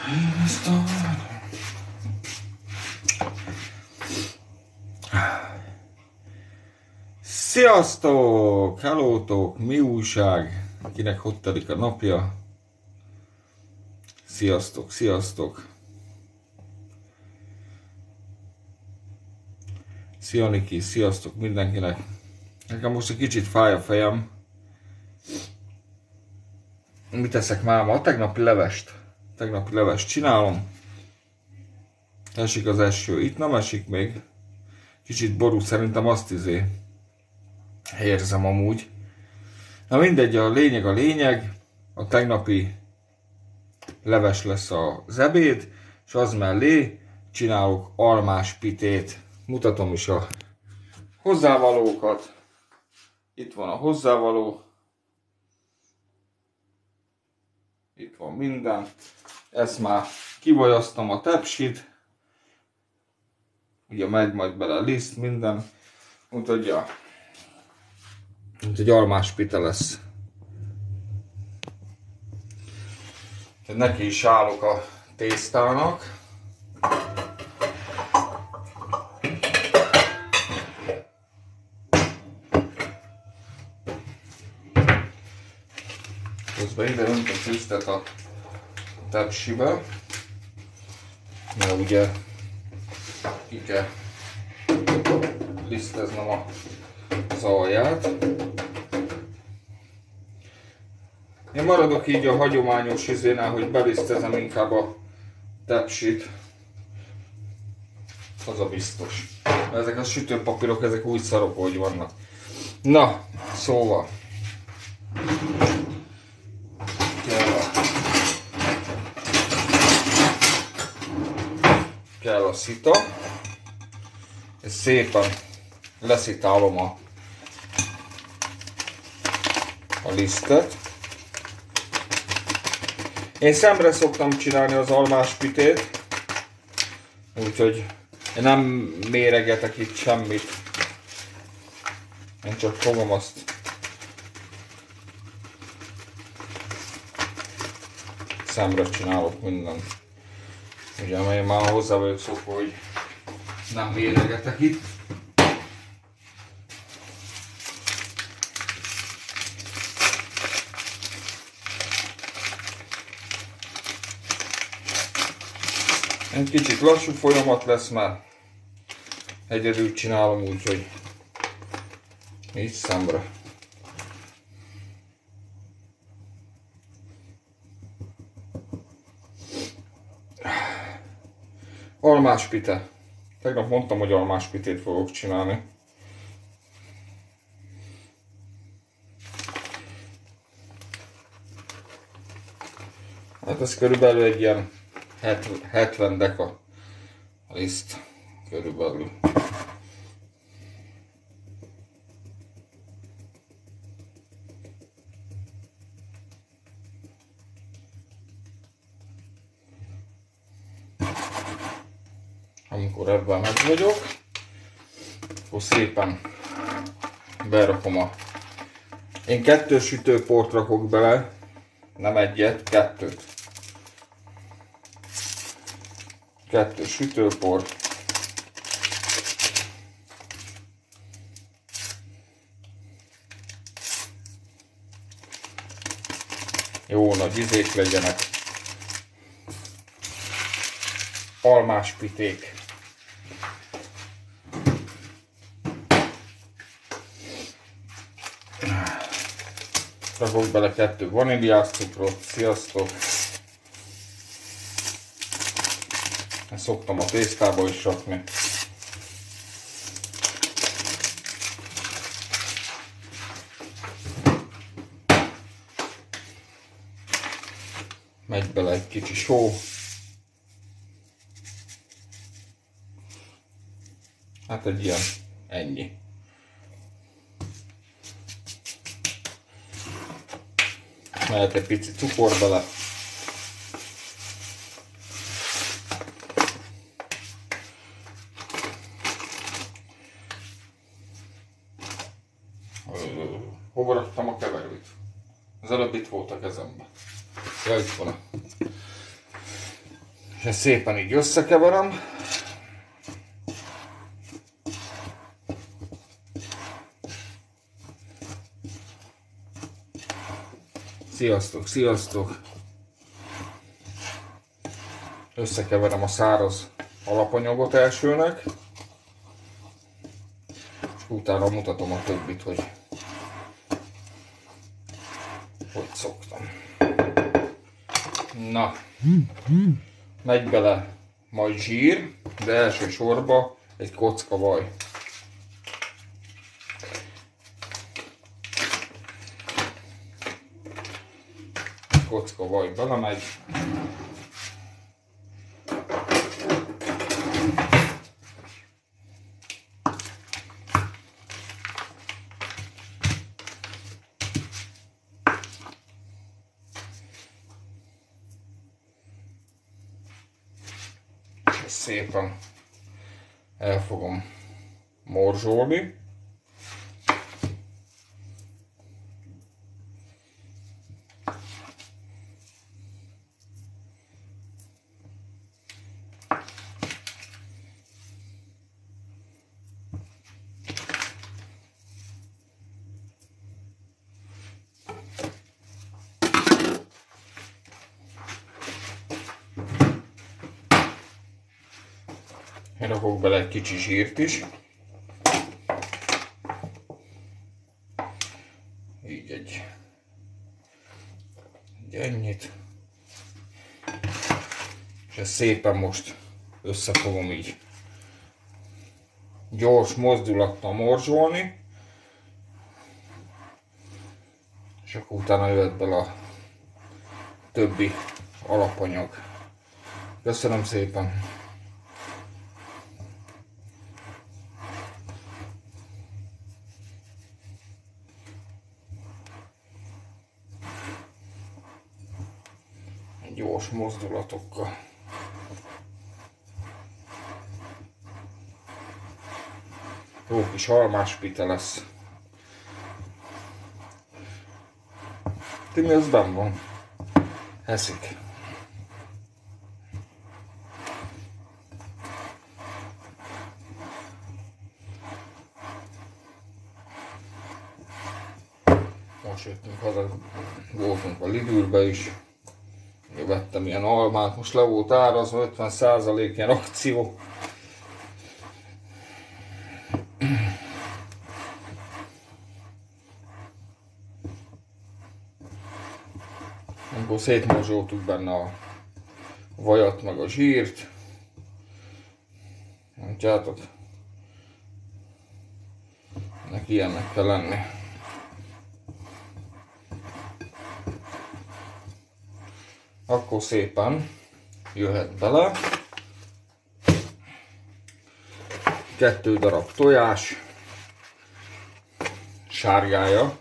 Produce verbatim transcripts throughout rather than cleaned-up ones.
Én ezt a... Sziasztok! Hellótok! Mi újság? Kinek hogy telik a napja? Sziasztok, sziasztok! Szia Niki, sziasztok mindenkinek! Nekem most egy kicsit fáj a fejem. Mit teszek máma? A tegnapi levest. Tegnapi levest csinálom. Esik az eső. Itt nem esik még. Kicsit ború, szerintem azt izé érzem amúgy. Na mindegy, a lényeg a lényeg. A tegnapi leves lesz az ebéd, és az mellé csinálok almás pitét. Mutatom is a hozzávalókat. Itt van a hozzávaló. Itt van minden. Ezt már kivajaztam a tepsit. Ugye megy majd bele a liszt, minden. Úgyhogy a Úgyhogy almás pite lesz. Tehát neki is állok a tésztának. Közben ide öntöm tisztet a tepsibe. Mert ugye ki kell liszteznem az alját. Én maradok így a hagyományos izénál, hogy belisztezem inkább a tepsit. Az a biztos. Ezek a sütőpapírok, ezek úgy szarok, hogy vannak. Na, szóval. Kell a, kell a szita. Ezt szépen leszitálom a, a lisztet. Én szemre szoktam csinálni az almás pitét, úgyhogy én nem méregetek itt semmit. Én csak fogom azt. Szemre csinálok mindent. Ugye, mert én már hozzá vagyok szokva, hogy nem méregetek itt. Egy kicsit lassú folyamat lesz, mert egyedül csinálom, úgyhogy így szemre. Almás pite. Tegnap mondtam, hogy almás pitét fogok csinálni. Hát ez körülbelül egy ilyen hetven deka liszt körülbelül. Amikor ebben meg vagyok, akkor szépen berakom a... Én kettő sütőport rakok bele, nem egyet, kettőt. Kettő sütőpor. Jó nagy izék legyenek. Almás piték. Rakok bele kettő vaníliás cukrot. Sziasztok! Ezt szoktam a tésztába is rakni. Megy bele egy kicsi só. Hát egy ilyen, ennyi. Mehet egy pici cukor bele. Hova raktam a keverőt? Az előbb itt volt a kezemben. Ja, itt van. És ezt szépen így összekeverem. Sziasztok, sziasztok! Összekeverem a száraz alapanyagot elsőnek, és utána mutatom a többit, hogy hogy szoktam. Na, megy bele majd zsír, de elsősorban egy kocka vaj. Kocka vaj belemegy. És szépen el fogom morzsolni. Én rakok bele egy kicsi zsírt is. Így egy, egy ennyit. És ezt szépen most össze fogom így gyors mozdulattal morzsolni. És akkor utána jöhet bele a többi alapanyag. Köszönöm szépen! Gyors mozdulatokkal. Jó kis almáspite lesz. Timi, ez benn van. Eszik. Most jöttünk haza, voltunk a Lidlbe is. Vettem ilyen almát, most le volt árazva, ötven százalék ilyen akció. Akkor szétmorzsoltuk benne a vajat meg a zsírt. Látjátok? Ennek ilyennek kell lenni. Akkor szépen jöhet bele kettő darab tojás sárgája,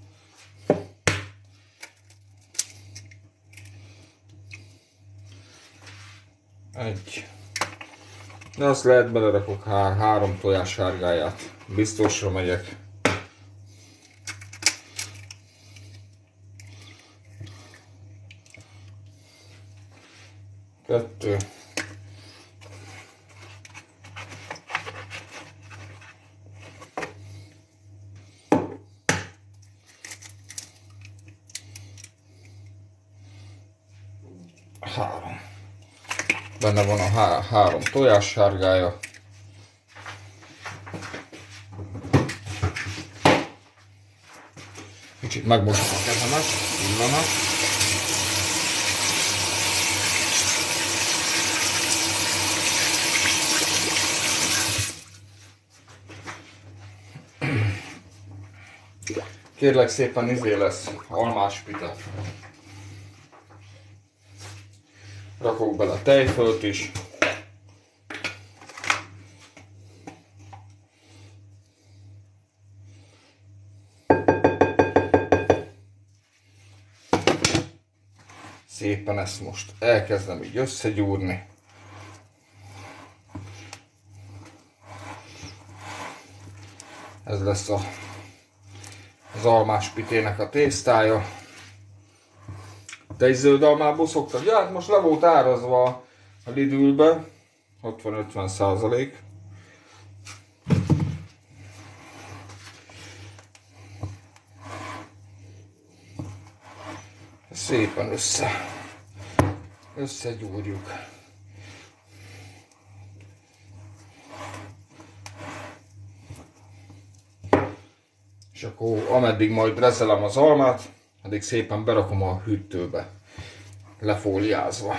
egy, de azt lehet belerakok há három tojás sárgáját, biztosra megyek. Kettő. Három. Benne van a há három tojás sárgája. Kicsit megmosom a kezemet, pillanat. Kérlek szépen, izé lesz almáspite. Rakok bele tejfölt is. Szépen ezt most elkezdem így összegyúrni. Ez lesz a az almáspitének a tésztája. Te is zöld almából szoktad? Ja, hát most le volt árazva a Lidl-be, hatvan-ötven százalék. Szépen össze, összegyúrjuk. És akkor ameddig majd reszelem az almát, addig szépen berakom a hűtőbe, lefóliázva.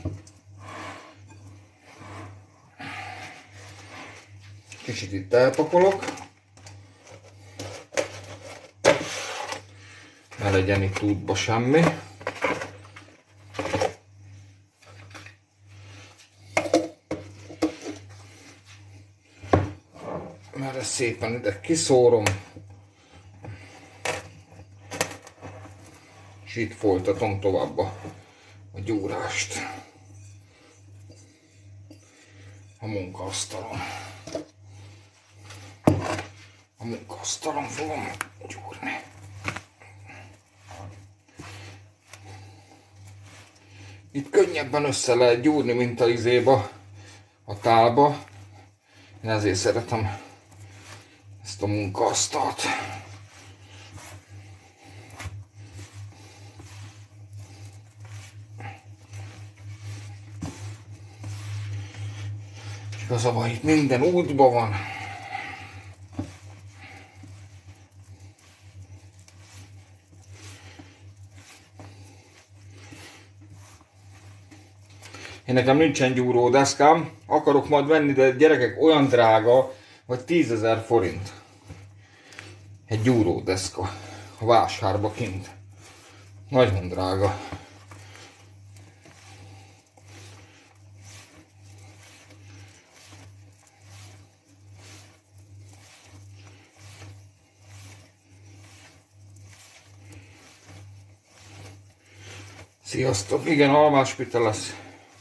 Kicsit itt elpakolok, ne legyen itt útba semmi. Mert ezt szépen ide kiszórom, és itt folytatom tovább a, a gyúrást a munkaasztalon. A munkaasztalon fogom gyúrni. Itt könnyebben össze lehet gyúrni, mint a izéba, a tálba. Én ezért szeretem ezt a munkaasztalt. És igazából itt minden útban van. Én nekem nincsen gyúródeszkám, akarok majd venni, de gyerekek, olyan drága, vagy tízezer forint. Egy gyúródeszka a vásárba kint. Nagyon drága. Sziasztok! Igen, almáspite lesz.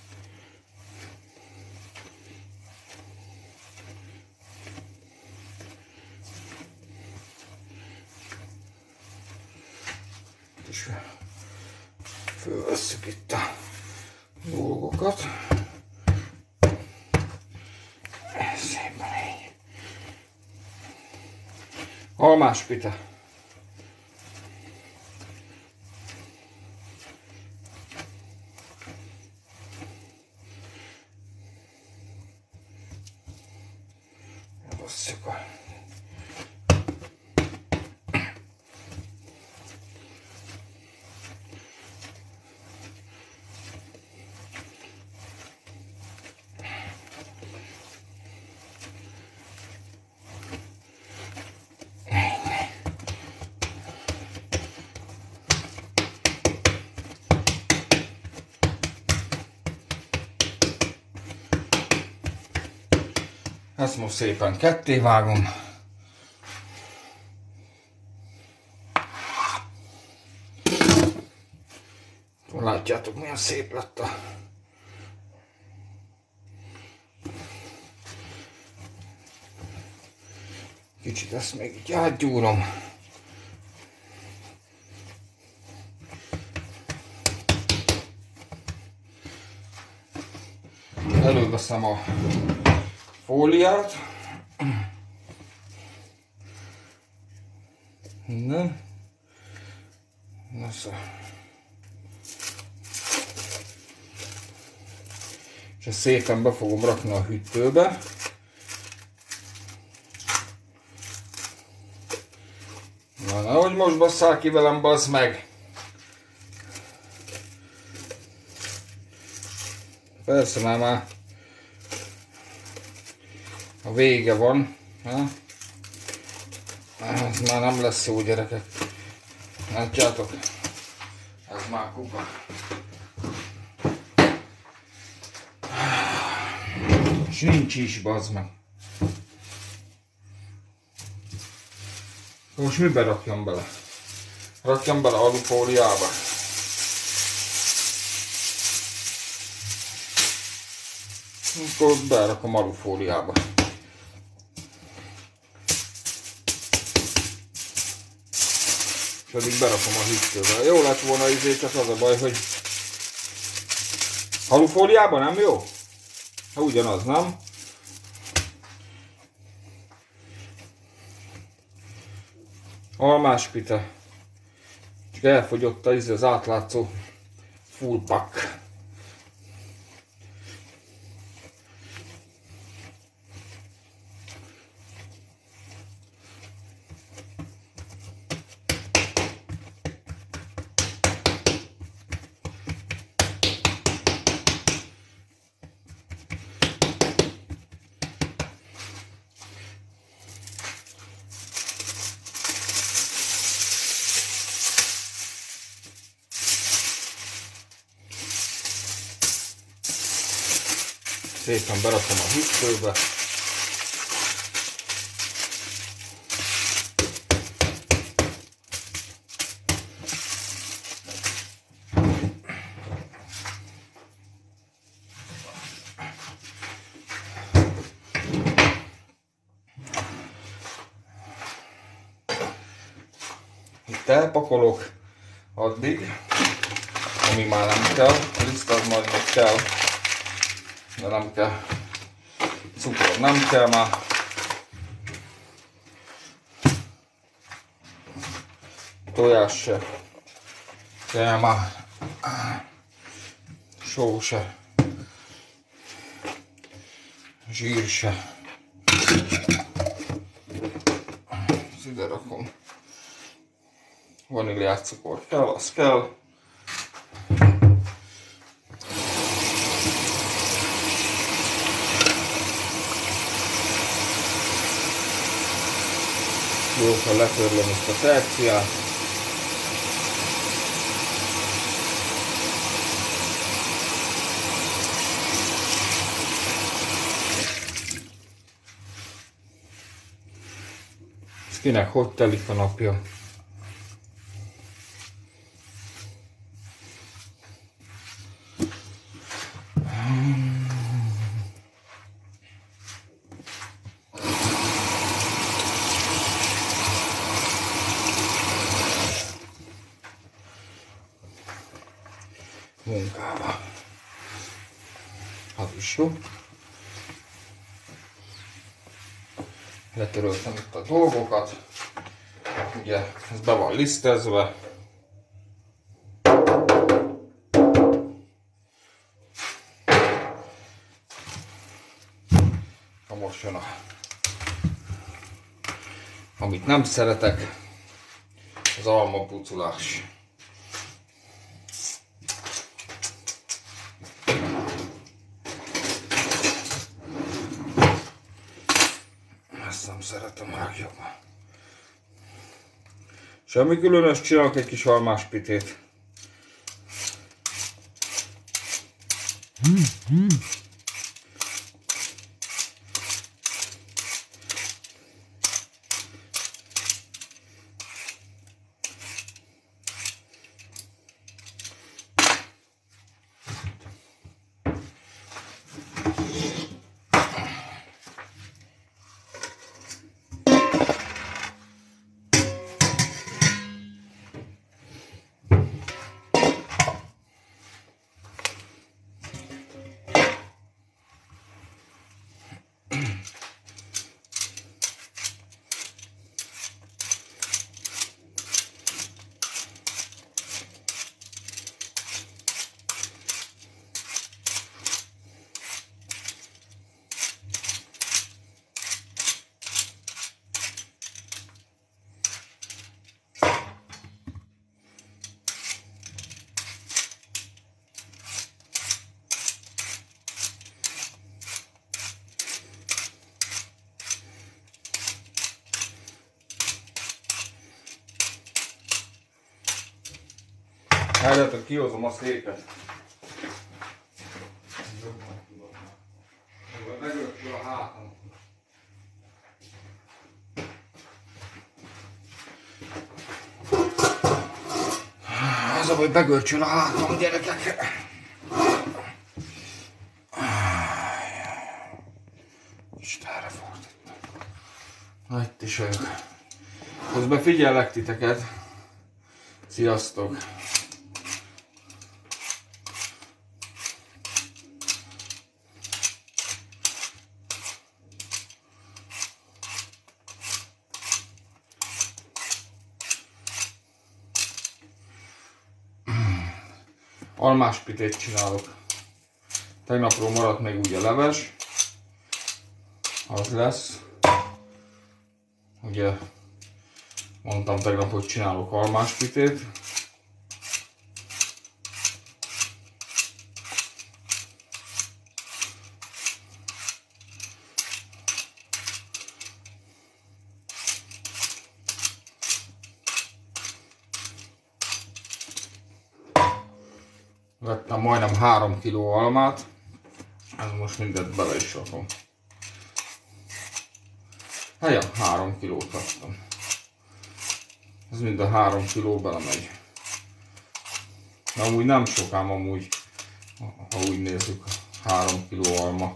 És fölvesszük itt a dolgokat. Szépen így. Almáspite. Elbasszuk a ezt most szépen ketté vágom. Látjátok, milyen szép lett a... Kicsit ezt még így átgyúrom. Előveszem a fóliát. Minden. És ezt szépen be fogom rakni a hűtőbe. Na, nehogy most basszál ki velem, bassz meg! Persze, már már a vége van. Ha? Ez már nem lesz jó, gyerekek. Látjátok? Ez már kuka. És nincs is, bazd meg. Most mibe rakjam bele? Rakjam bele alufóliába. Akkor berakom alufóliába. És addig berakom a hűtőbe. Jó lett volna izé, csak az a baj, hogy Alufóliában nem jó? Ha ugyanaz, nem? Almáspite. Csak elfogyott az, az átlátszó full pack. Szépen berakom a hűtőbe. Itt elpakolok addig, ami már nem kell, a liszt az majd még kell. De nem kell, cukor nem kell már. Tojás se kell már. Só se. Zsír se. Ezt ide rakom. Vaníliás cukor kell, az kell. Jókkal letörlöm ezt a terciát. Ez kinek hogy telik a napja. Munkába. Az is jó. Letöröltem itt a dolgokat. Ugye ez be van lisztezve. Ha most jön a... Amit nem szeretek, az almapucolás. Nem szeretem a legjobban. Semmi különös, csinálok egy kis almáspitét. Mm, mm. Várjátok, kihozom a széket. Megöltül a hátam. Az a baj, begörcsül a hátam, gyerekek. Istenre fordítottam. Na, itt is vagyok. Közben figyellek titeket. Sziasztok! almáspitét csinálok. Tegnapról maradt még ugye leves. Az lesz. Ugye mondtam tegnap, hogy csinálok almáspitét. Vettem majdnem három kiló almát, ez most mindent bele is rakom. Hát ja, három kilót vettem. Ez mind a három kiló belemegy. De amúgy nem sokám amúgy, ha úgy nézzük, három kiló alma.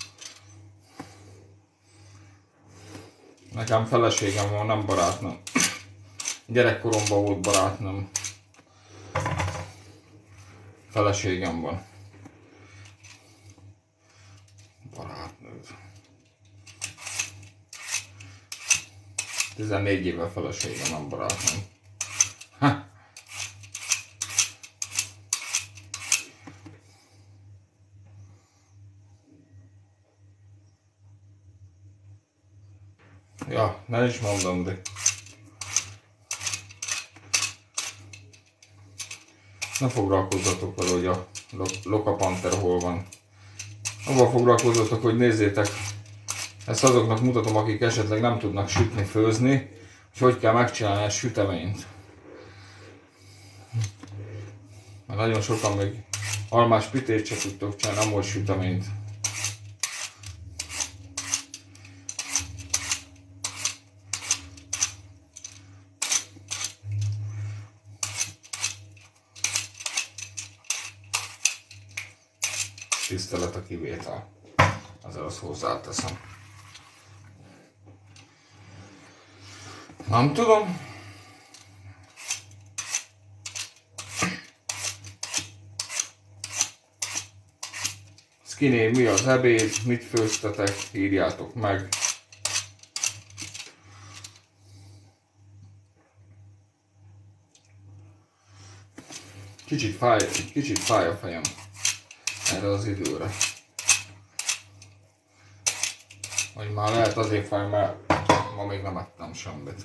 Nekem feleségem van, nem barátnőm. Gyerekkoromban volt barátnőm. Feleségem van. Barátnőd. tizennégy éve feleségem, nem barátnőm. Ha. Ja, ne is mondom, de ne foglalkozzatok vele, hogy a Loka Panther hol van. Abban foglalkozzatok, hogy nézzétek, ezt azoknak mutatom, akik esetleg nem tudnak sütni, főzni, hogy hogy kell megcsinálni egy süteményt. Mert nagyon sokan még almás pitét se tudtok csinálni, nem volt süteményt. Tisztelet a kivétel. Ezzel azt hozzáteszem. Nem tudom. Skinny, mi az ebéd, mit főztetek, írjátok meg. Kicsit fáj, kicsit fáj a fejem erre az időre. Vagy már lehet azért fáj, mert ma még nem ettem semmit.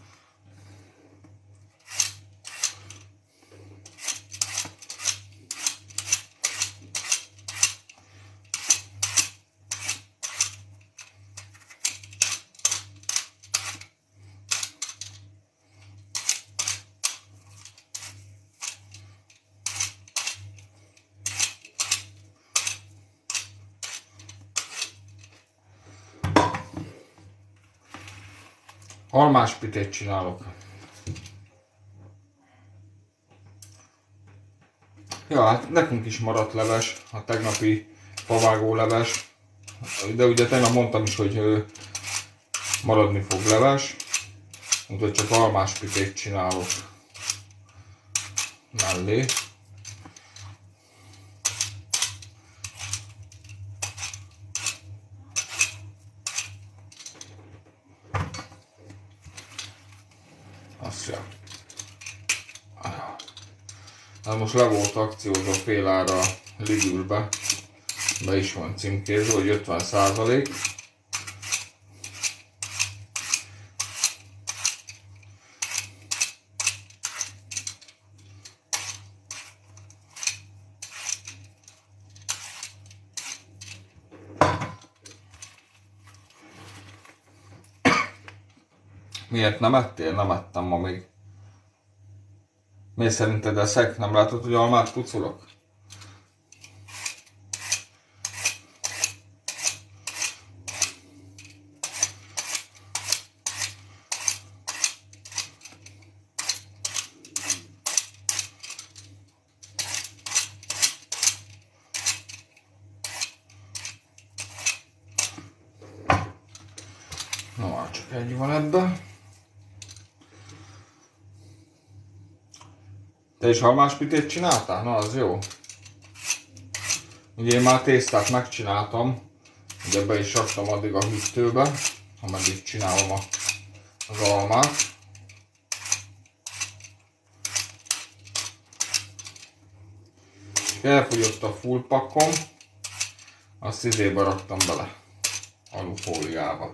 Almáspitét csinálok. Ja, hát nekünk is maradt leves, a tegnapi favágó leves. De ugye tegnap mondtam is, hogy maradni fog leves. Úgyhogy csak almáspitét csinálok mellé. Hát most le volt akciózva fél ára Lidlbe, be is van címkézve, hogy ötven százalék. Miért nem ettél? Nem ettem ma még. Miért szerinted eszek? Nem látod, hogy almát pucolok? Na már csak egy van ebben. Te is almáspitét csináltál? Na az jó. Ugye én már tésztát megcsináltam, ugye be is raktam addig a hűtőbe, ameddig csinálom a, az almát. És elfogyott a full pakkom, azt izébe raktam bele, alufóliába.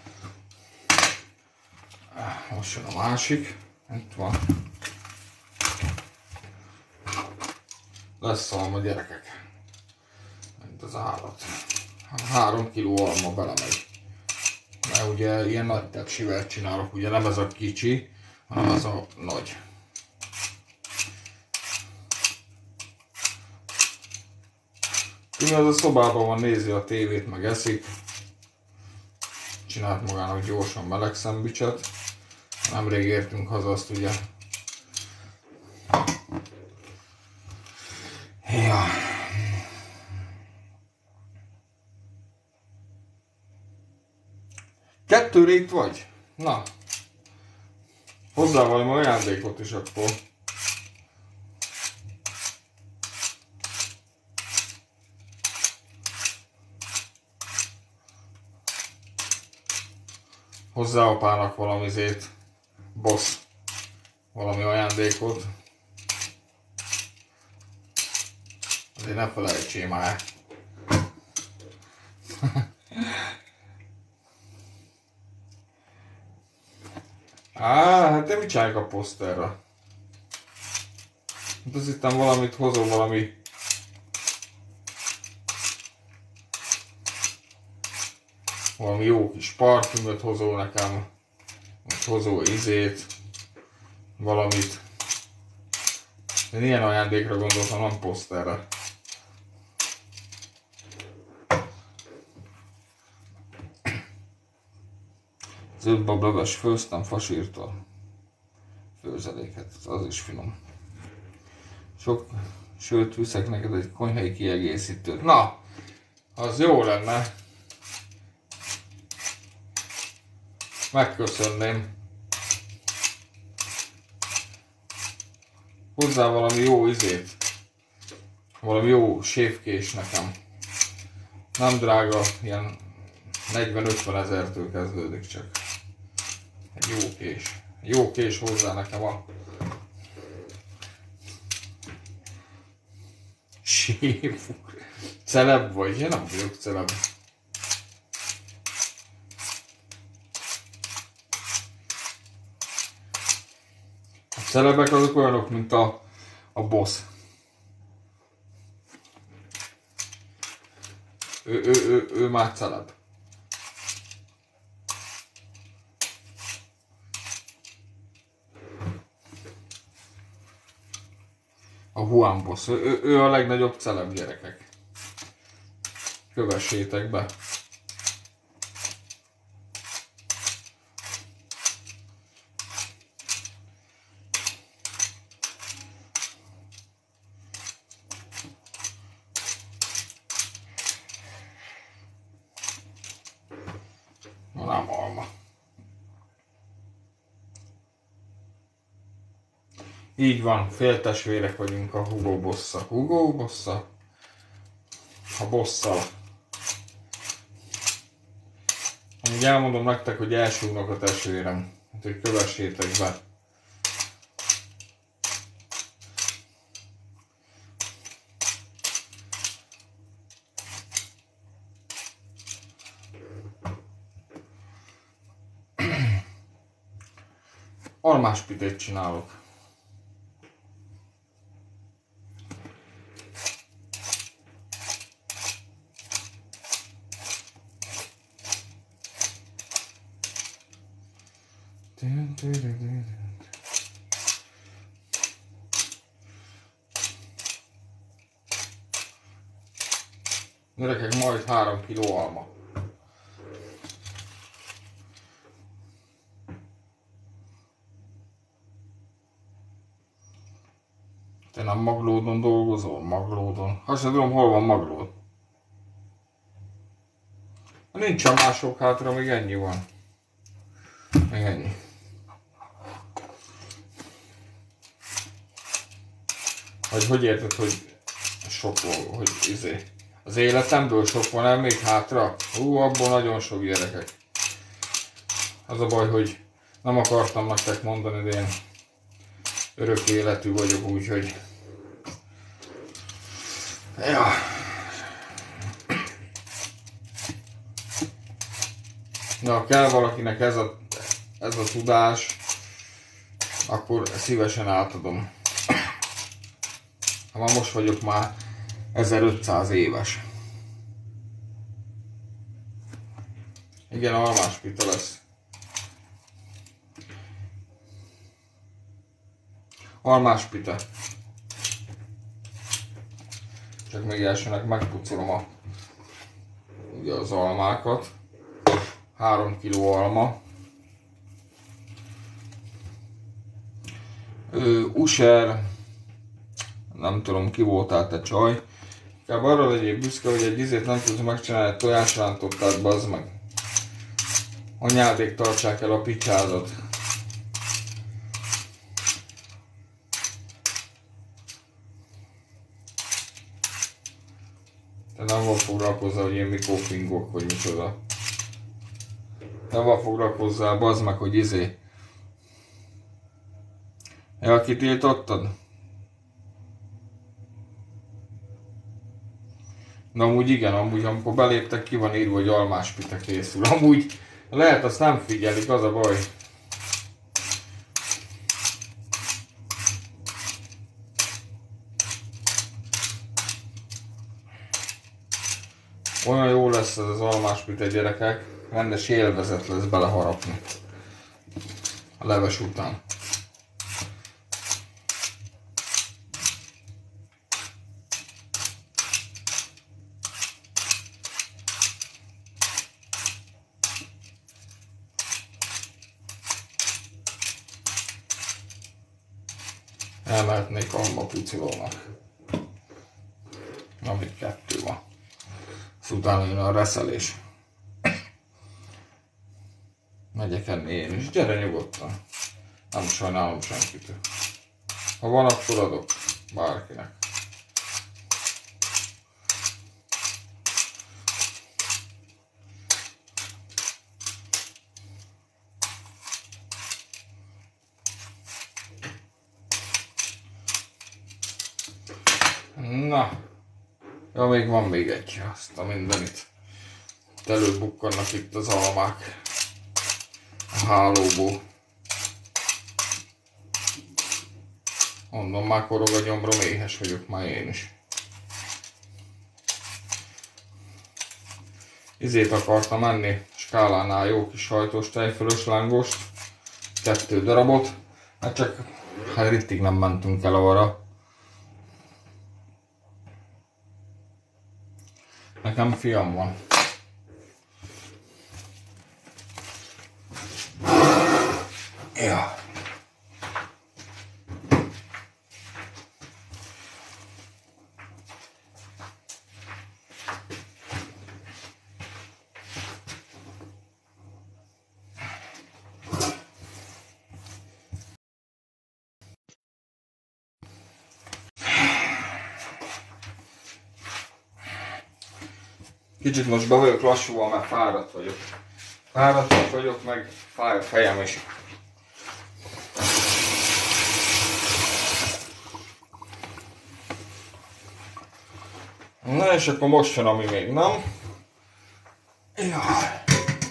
Most jön a másik, itt van. Lesz alma, gyerekek, mint az állat. Három kiló alma belemegy. Mert ugye ilyen nagy tepsivel csinálok, ugye nem ez a kicsi, hanem ez a nagy. Ő az a szobában van, nézi a tévét, meg eszik. Csinált magának gyorsan meleg szendvicset. Nemrég értünk haza, azt ugye. Ja. Kettőre itt vagy? Na. Hozzá valami ajándékot is akkor. Hozzá apának valamizét, boss, valami ajándékot. Azért ne felejtsél már. Á, hát te mit csinálják a poszterre? Hát azt hittem valamit hozol, valami... Valami jó kis parfümöt hozol nekem, vagy hozol izét, valamit. Én ilyen ajándékra gondoltam, nem poszterre. Zöldbableves főztem fasírtól. Főzeléket, az is finom. Sok, sőt, viszek neked egy konyhai kiegészítőt. Na, az jó lenne. Megköszönném. Hozzá valami jó izét. Valami jó séfkés nekem. Nem drága, ilyen negyven-ötven ezertől kezdődik csak. Egy jó kés. Jó kés hozzá nekem a... Séf. Celeb vagy? Én nem vagyok celeb. A celebek azok olyanok, mint a, a boss. Ő, ő, ő, ő már celeb. A Juan Boss. Ő, ő, ő a legnagyobb celeb, gyerekek. Kövessétek be. Nem alma. Így van, féltestvérek vagyunk a Hugo Bossa. Hugo Bossa? A Bosszal. Amúgy elmondom nektek, hogy első unokatestvérem. Hát, hogy kövessétek be. Almás pitét csinálok. Gyerekek, majd három kiló alma. Te nem Maglódon dolgozol? Maglódon. Ha sem tudom, hol van Maglód. Nincsen mások hátra, még ennyi van. Még ennyi. Vagy hogy érted, hogy sok van, hogy izé. Az életemből sok van el még hátra? Hú, abból nagyon sok, gyerekek. Az a baj, hogy nem akartam nektek mondani, de én örök életű vagyok, úgyhogy Ja. Na, ha kell valakinek ez a, ez a tudás, akkor szívesen átadom. Ha már most vagyok már ezerötszáz éves. Igen, almáspita lesz. Almáspita. Csak még elsőnek megpucolom a, ugye az almákat. három kiló alma. Ö, User, nem tudom ki voltál te csaj. Inkább arra legyél büszke, hogy egy izét nem tudsz megcsinálni, egy tojásrántottát, bazd meg. Anyádék tartsák el a picsádat. Te nem van foglalkozzál, hogy én mikor fingok, vagy micsoda. Nem van foglalkozzál, bazd meg, hogy izé. Ja, kitiltottad? Na amúgy igen, amúgy amikor beléptek, ki van írva, hogy almáspita készül. Amúgy lehet, azt nem figyelik, az a baj. Olyan jó lesz ez az almáspita, gyerekek. Rendes élvezet lesz beleharapni a leves után. Elmehetnék almapucolónak. Amíg kettő van. Ezt utána jön a reszelés. Megyek enni én is. Gyere nyugodtan. Nem sajnálom senkit. Ha van, akkor adok bárkinek. Na, ja, még van még egy, azt a mindenit. Előbukkannak itt az almák a hálóból. Mondom, már korog a gyomrom, éhes vagyok már én is. Izét akartam enni, skálánál jó kis sajtos tejfölös lángost. Kettő darabot, hát csak hát rittig nem mentünk el arra. Nekem fiam van. Ja. Kicsit most be vagyok lassúval, mert fáradt vagyok. Fáradt vagyok, meg fáj a fejem is. Na és akkor most jön, ami még nem. Jaj.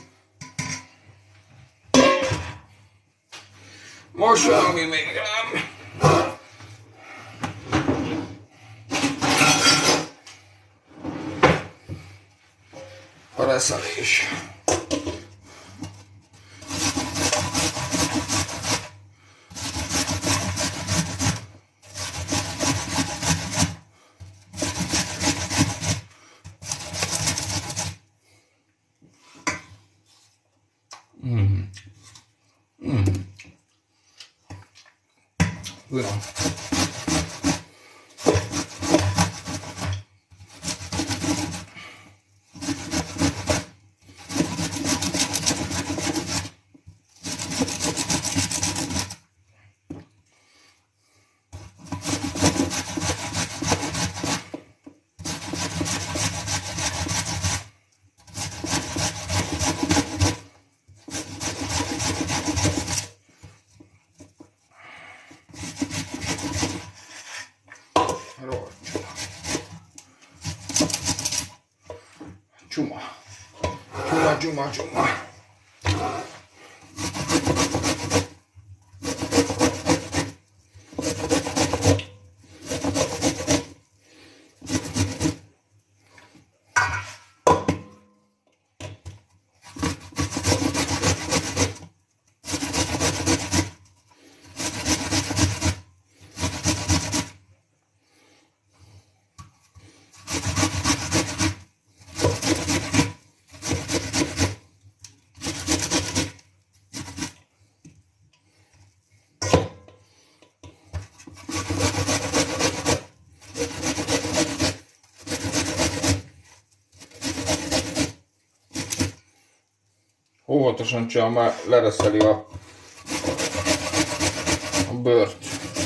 Most jön, ami még nem. A reszelés. Mm. Mm. Uram. Csuma. Csuma, csuma, csuma. Óvatosan csinál, már lereszeli a, a bőrt.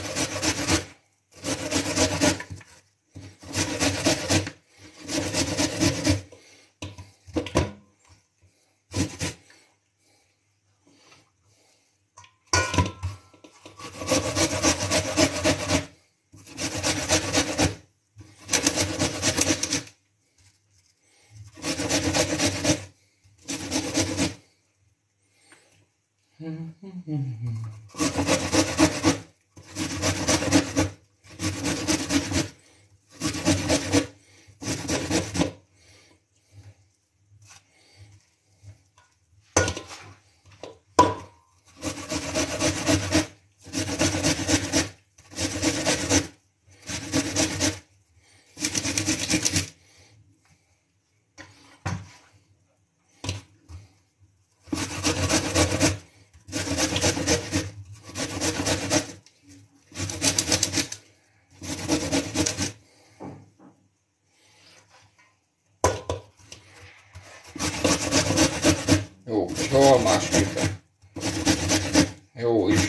Jó, jól másképpen. Jó is.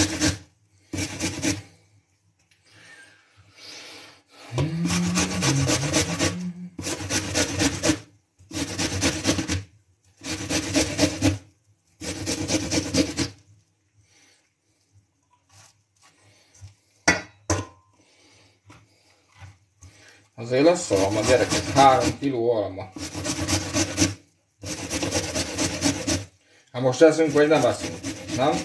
Azért lesz alma, gyerekek, három kiló alma. Hát most eszünk, vagy nem eszünk, nem?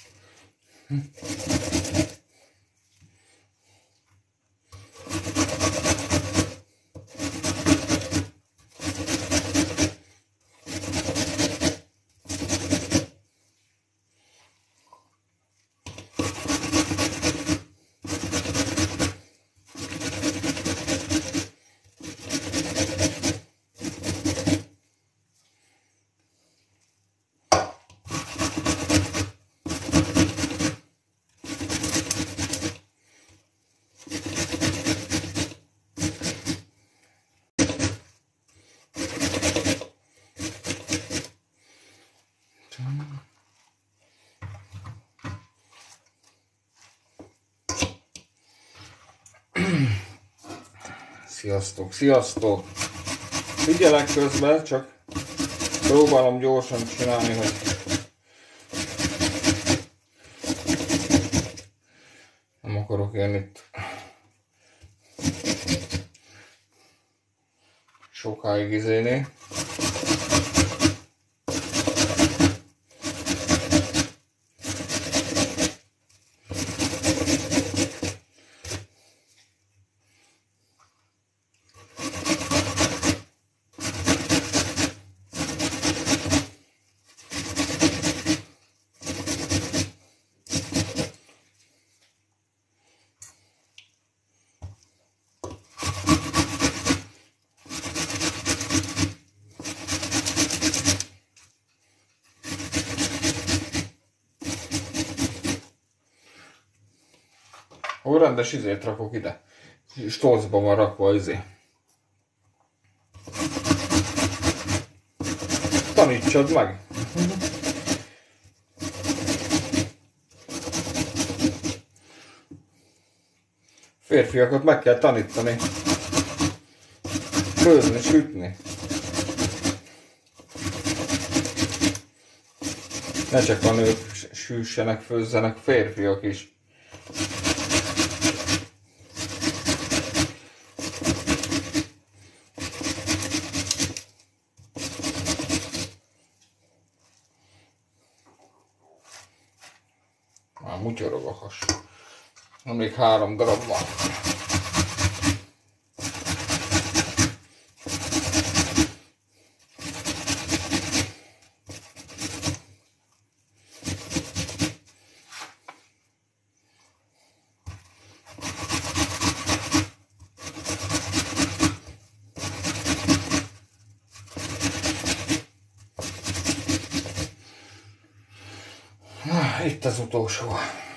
Sziasztok, sziasztok! Figyelek közben, csak próbálom gyorsan csinálni, hogy nem akarok én itt sokáig izélni. Ó, rendes izét rakok ide. Stolcban van rakva izé. Tanítsad meg! Férfiakat meg kell tanítani. Főzni, sütni. Ne csak a nők süssenek, főzzenek, férfiak is. Már mutyorog a has. Na, még három darab van. Na, itt az utolsó.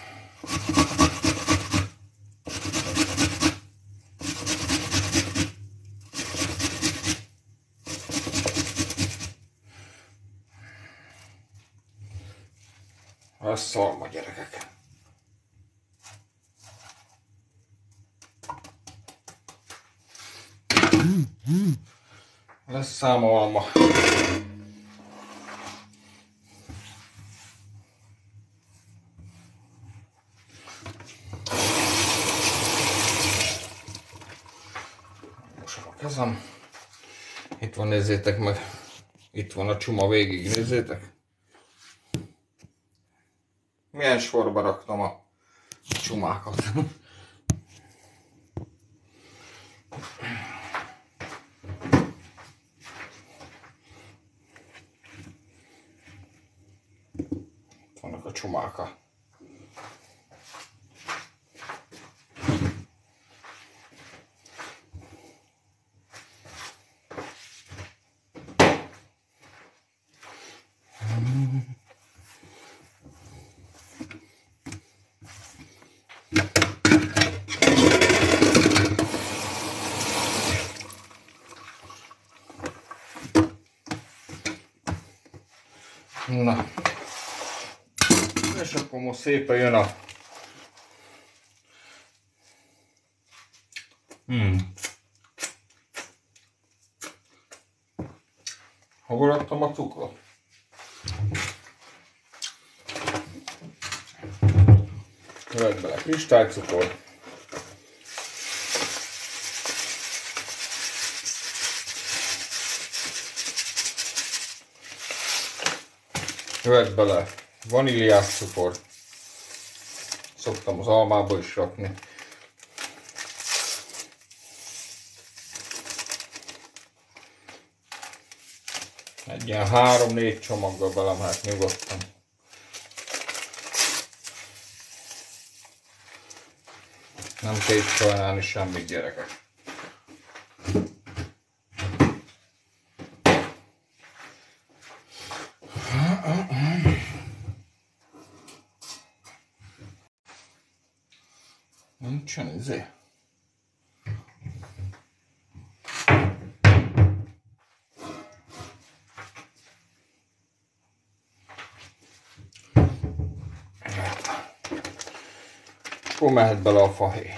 Ez szalma, gyerekek. Lesz számolma. Mosom a kezem. Itt van, nézzétek meg. Itt van a csuma végig, nézzétek. Milyen sorba raktam a csumákat. Itt vannak a csumáka. Na, és akkor most szépen jön a... Hmm. Hova raktam a cukrot? Jöhet bele kristálycukor. Jöhet bele vaníliás cukor. Szoktam az almába is rakni. Egy ilyen három-négy csomaggal belemehet nyugodtan. Nem kell itt sajnálni semmit, gyerekek. Nincsen izé. Akkor mehet bele a fahéj.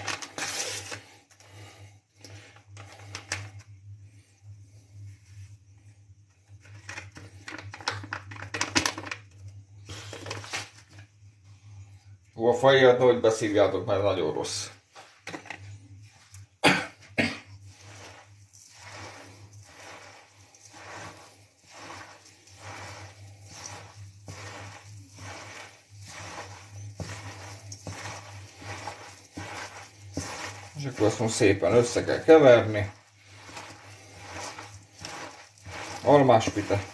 Hú, a fahéjat nehogy beszívjátok, mert nagyon rossz. És akkor azt most szépen össze kell keverni. Almáspite.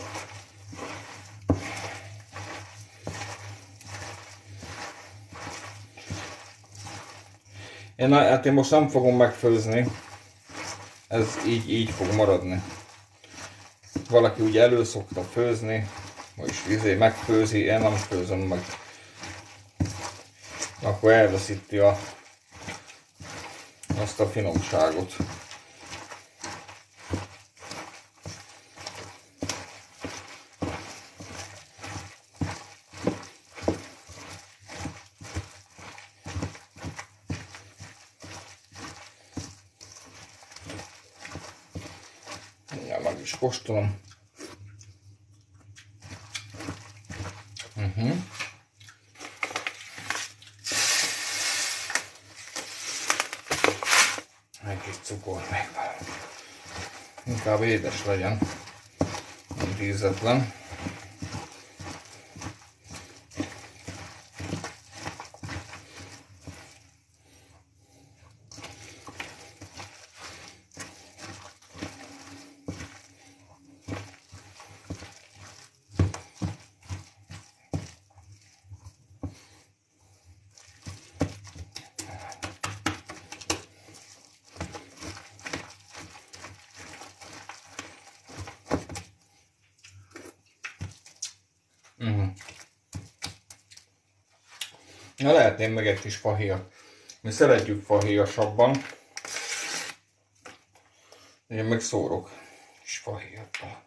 Én, hát én most nem fogom megfőzni. Ez így, így fog maradni. Valaki ugye elő szokta főzni, vagyis vizé megfőzi, én nem főzöm meg. Akkor elveszíti a azt a finomságot. Ja, meg is kóstolom. Uh-huh. Egy kis cukor még van. Inkább édes legyen, nem ízetlen. Uh-huh. Na, lehetném meg egy kis fahéjat. Mi szeretjük fahéjasabban. Én meg szórok kis fahéjattal.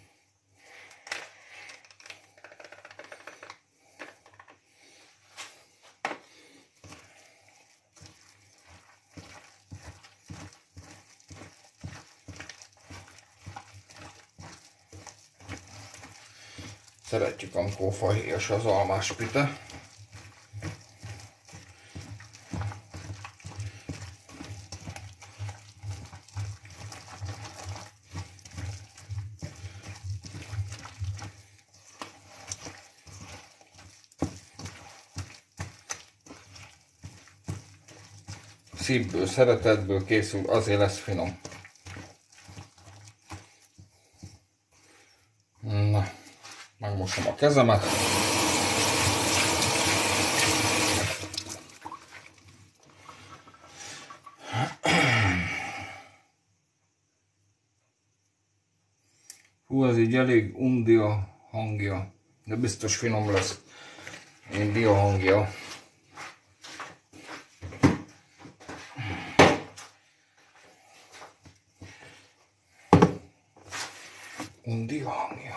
Szeretjük, amikor fahéjas az almáspite. Szívből, szeretetből készül, azért lesz finom. Na, megmosom a kezemet. Hú, ez így elég undia hangja, de biztos finom lesz. Undia hangja. Undia hangja.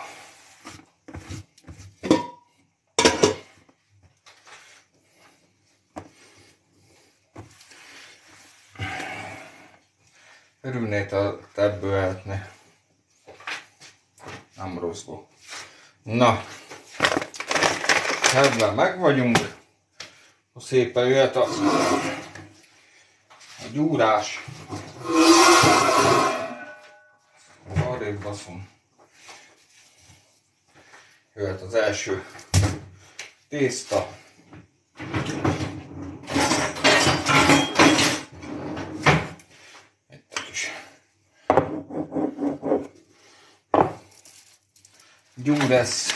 Örülnék, ha ebből lehetne. Nem rosszul. Na, ebben meg vagyunk. Szépen jöhet a, a gyúrás. Arrébb baszom. Jöhet az első tészta. Itt a kis gyúresz.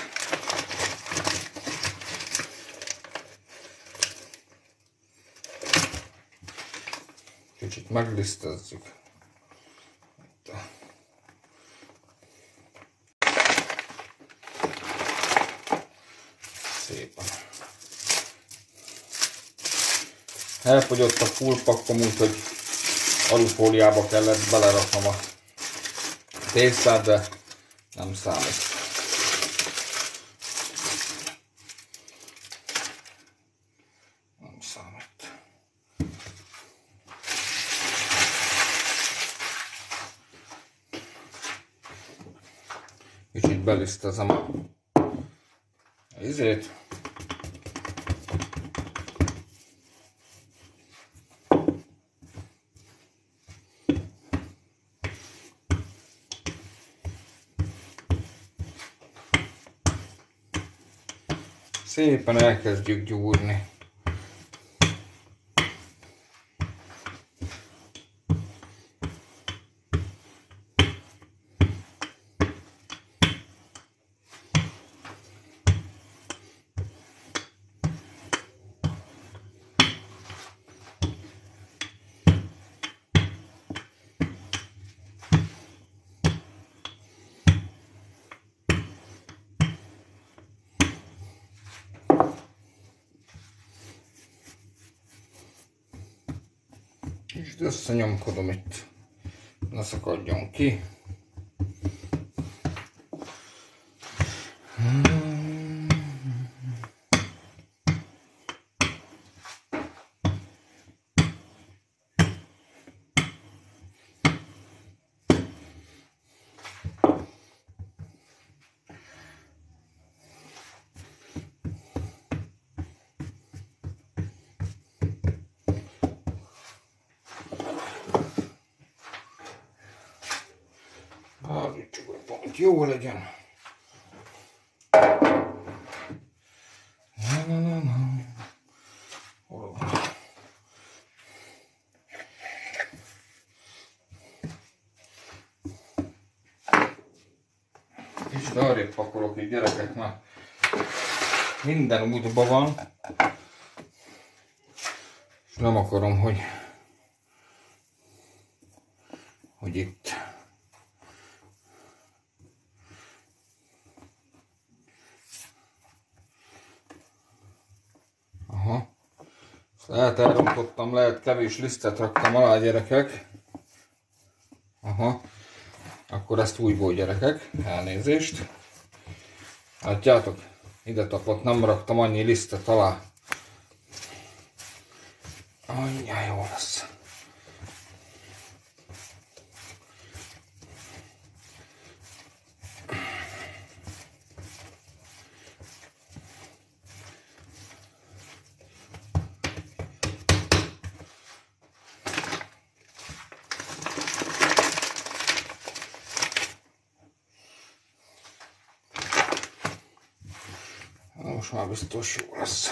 Kicsit meglisztezzük. Szépen. Elfogyott a fullpakkom, úgyhogy alufóliába kellett beleraknom a tésztát, de nem számít. Nem számít. Kicsit belisztezem a izét. Szépen elkezdjük gyúrni. És összenyomkodom itt, ne szakadjon ki. Állítsuk, hogy pont jó legyen. Na, na, na, na. Hol van? Kicsit arrébb pakolok így, gyerekek, már minden útban van. És nem akarom, hogy hogy itt Lehet elrontottam, lehet kevés lisztet raktam alá, gyerekek. Aha. Akkor ezt újból, gyerekek. Elnézést. Látjátok? Ide tapott, nem raktam annyi lisztet alá. Anyja, jó lesz. Most már biztos jó lesz.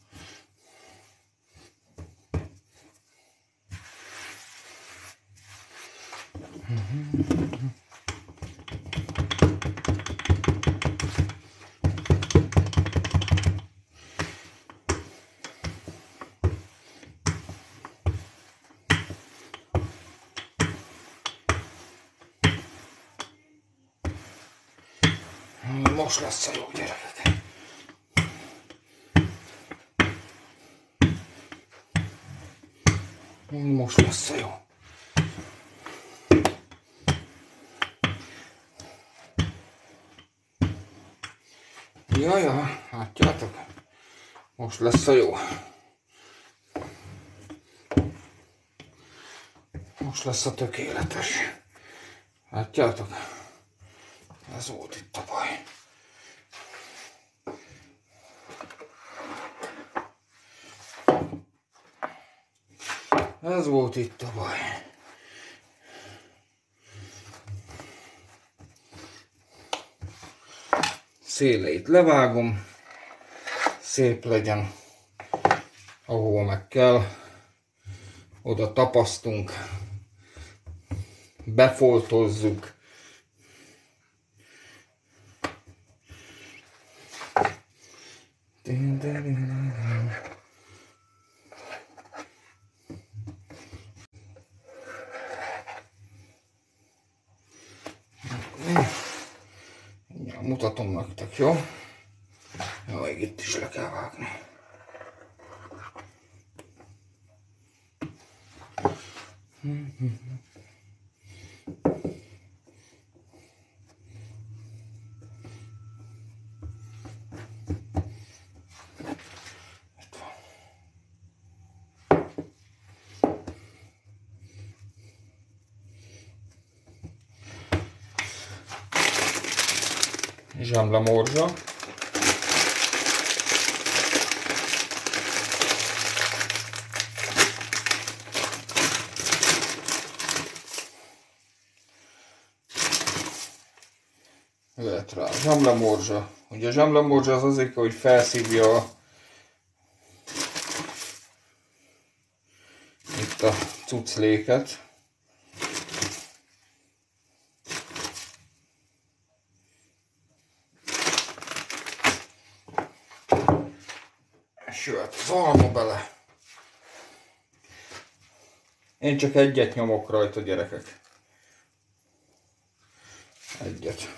Most lesz a jó, gyerekek. Most lesz a jó. Jaja, látjátok? Most lesz a jó. Most lesz a tökéletes. Látjátok? Ez volt itt a baj. Ez volt itt a baj. Széleit levágom, szép legyen, ahol meg kell. Oda tapasztunk, befoltozzuk. Mutatom nektek, jó? Jó, még itt is le kell vágni. Zsemlemorzsa. Lehet rá zsemlemorzsa. Ugye a zsemlemorzsa az azért, hogy felszívja itt a cucléket. Sőt, az alma bele. Én csak egyet nyomok rajta, gyerekek. Egyet.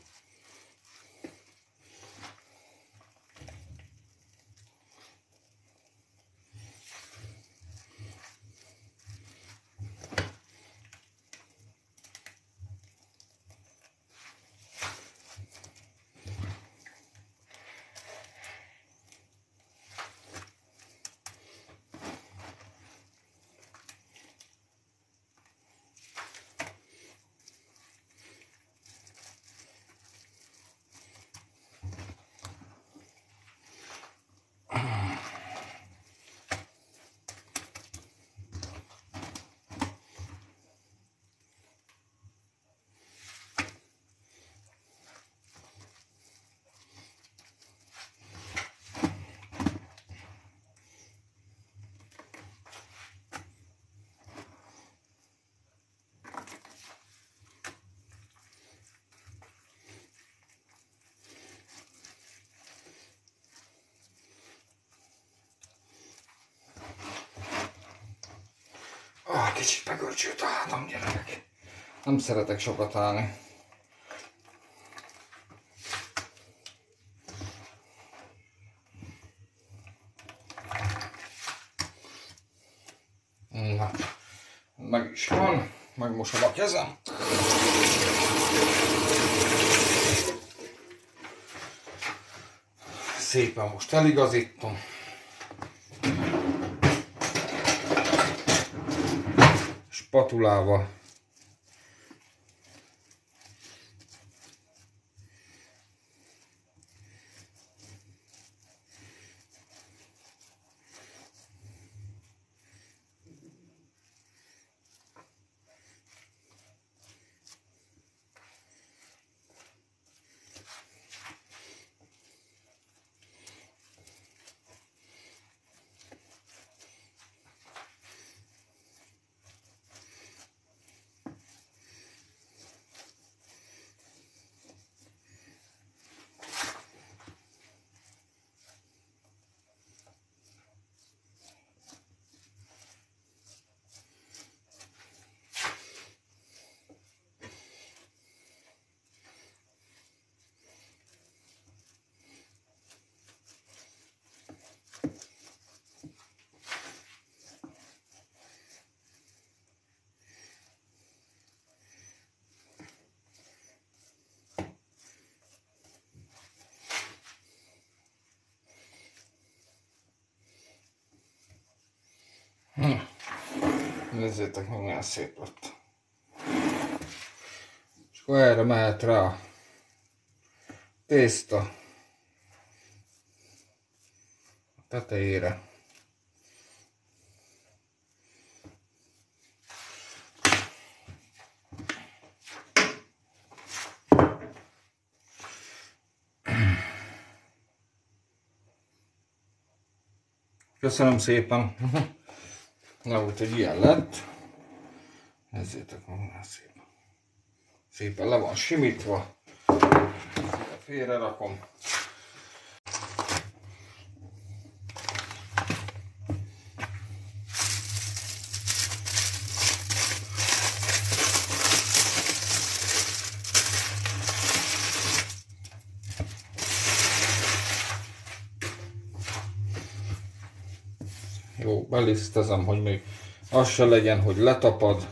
Ah, kicsit megölcsült a hátam, gyerekek. Nem szeretek sokat állni. meg is van, megmosom a kezem. Szépen most eligazítom. Spatulával. Hm. Nézzétek meg, milyen szép lett. És akkor erre mehet rá a tészta a tetejére. Köszönöm szépen! Na, úgyhogy ilyen lett. Nézzétek meg, milyen szép. Szépen le van simítva. Félre rakom. Jó, belisztezem, hogy még az se legyen, hogy letapad.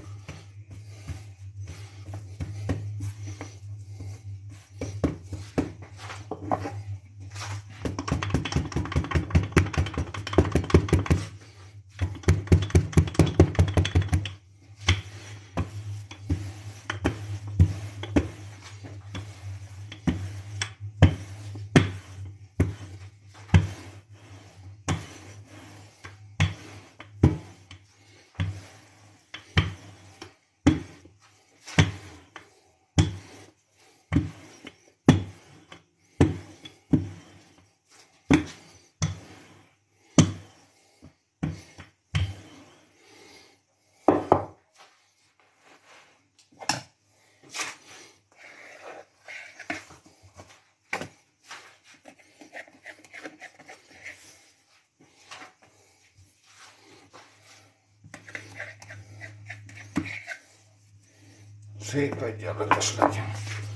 Szép egyenletes legyen.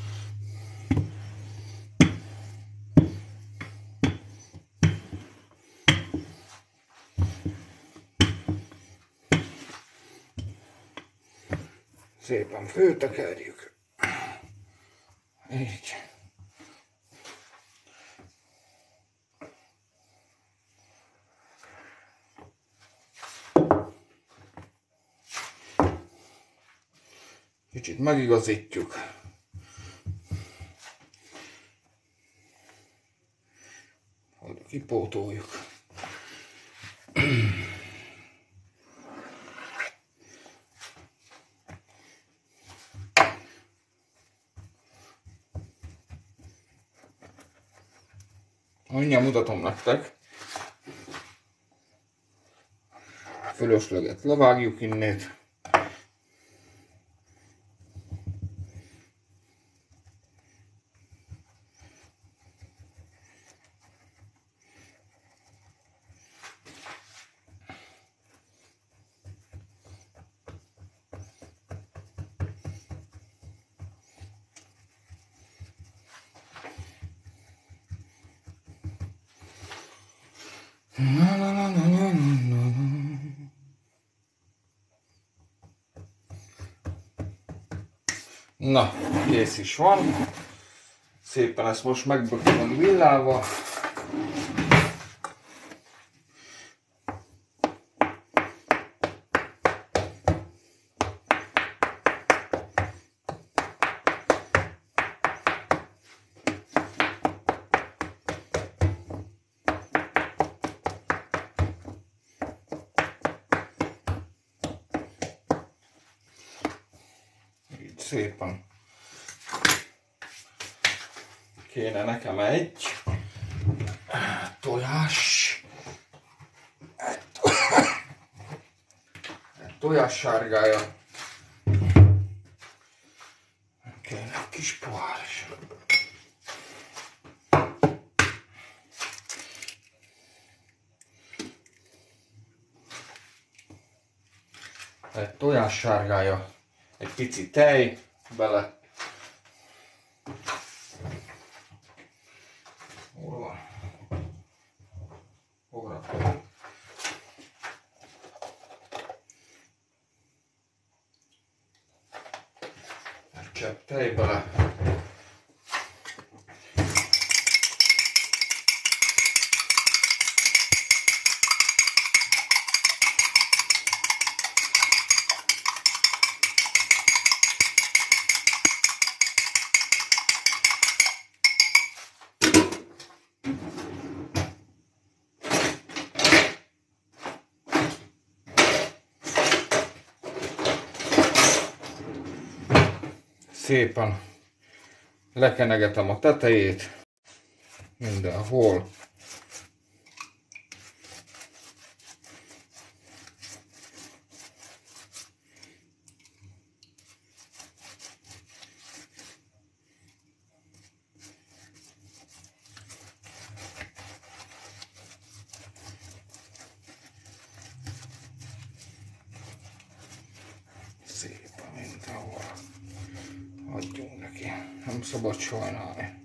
Szépen föltekerjük. Így. Kicsit megigazítjuk. Kipótoljuk. Mindjárt mutatom nektek. Fölösleget levágjuk innét. Na, na, na, na, na, na. Na, kész is van. Szépen ezt most megbökölöm villával. Így szépen. Kéne nekem egy tojás, egy, to egy tojás sárgája, kéne egy kis pohár is. Egy tojás sárgája, egy pici tej bele. Egy csepp tej bele. Szépen lekenegetem a tetejét mindenhol. Szépen mindenhol. Adjunk neki, nem szabad sajnálni.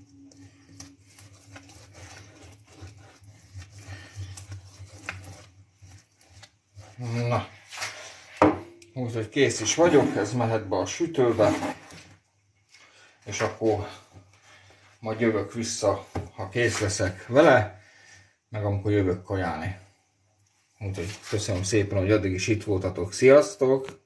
Na, úgyhogy kész is vagyok, ez mehet be a sütőbe, és akkor majd jövök vissza, ha kész leszek vele, meg amikor jövök kajálni. Úgyhogy köszönöm szépen, hogy addig is itt voltatok, sziasztok!